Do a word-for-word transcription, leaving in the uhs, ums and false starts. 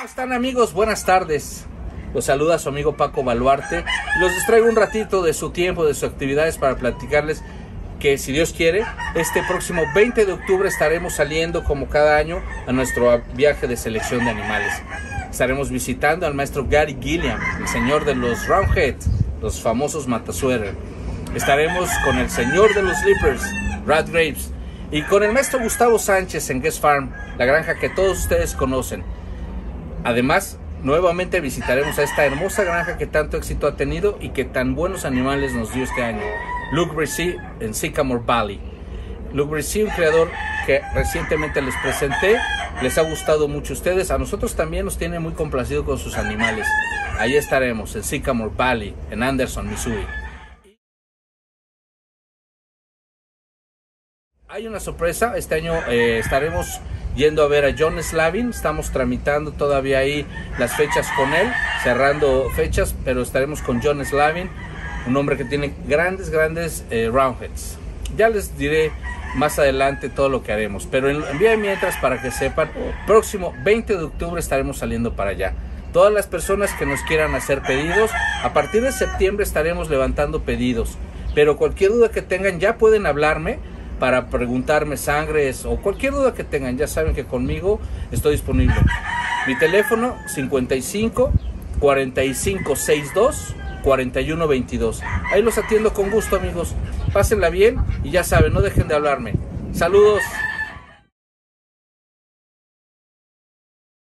¿Cómo están, amigos? Buenas tardes. Los saluda su amigo Paco Baluarte. Los distraigo un ratito de su tiempo, de sus actividades, para platicarles que, si Dios quiere, este próximo veinte de octubre estaremos saliendo, como cada año, a nuestro viaje de selección de animales. Estaremos visitando al maestro Gary Gilliam, el señor de los Roundhead, los famosos matasueter. Estaremos con el señor de los Slippers, Brad Graves, y con el maestro Gustavo Sánchez en Guest Farm, la granja que todos ustedes conocen. Además, nuevamente visitaremos a esta hermosa granja que tanto éxito ha tenido y que tan buenos animales nos dio este año, Luke Bresee en Sycamore Valley. Luke Bresee, un creador que recientemente les presenté, les ha gustado mucho a ustedes, a nosotros también nos tiene muy complacido con sus animales. Ahí estaremos en Sycamore Valley, en Anderson, Missouri. Hay una sorpresa, este año eh, estaremos yendo a ver a John Slavin. Estamos tramitando todavía ahí las fechas con él, cerrando fechas, pero estaremos con John Slavin, un hombre que tiene grandes, grandes eh, Roundheads. Ya les diré más adelante todo lo que haremos, pero en, en vía mientras, para que sepan, próximo veinte de octubre estaremos saliendo para allá. Todas las personas que nos quieran hacer pedidos, a partir de septiembre estaremos levantando pedidos, pero cualquier duda que tengan ya pueden hablarme para preguntarme sangres o cualquier duda que tengan. Ya saben que conmigo estoy disponible. Mi teléfono cincuenta y cinco, cuarenta y cinco, sesenta y dos, cuarenta y uno, veintidós. Ahí los atiendo con gusto, amigos. Pásenla bien y ya saben, no dejen de hablarme. Saludos.